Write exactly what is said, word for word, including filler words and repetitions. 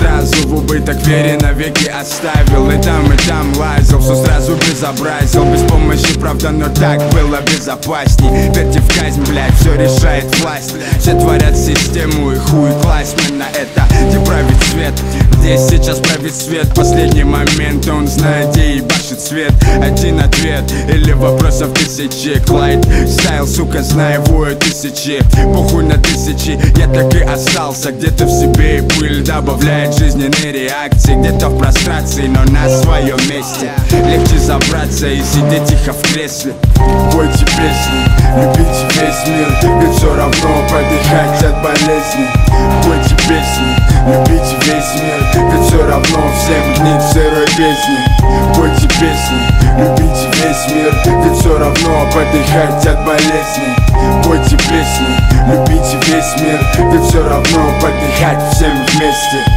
сразу в убыток вере навеки оставил. И там, и там лазил, все сразу безобразил. Без помощи, правда, но так было безопасней. Верьте в казнь, блядь, все решает власть. Все творят систему и хуй класть. Мы на это, где правит свет, здесь сейчас правит свет. Последний момент, он знает, где ебашит свет. Один ответ, или вопросов тысячи. Клайд стайл, сука, знаю, воют тысячи. Похуй на тысячи, я так и остался. Где-то в себе и пыль добавляет жизненные реакции. Где-то в прострации, но на своем месте. Легче забраться и сидеть тихо в кресле. Пойте песни, любите весь мир, ведь все равно подыхать от болезни. Пойте песни, любите весь мир, ведь все равно всем гнить в сырой бездне. Пойте песни, любите весь мир, ведь все равно подыхать от болезни. Пойте песни, любите весь мир, ведь все равно подыхать всем вместе.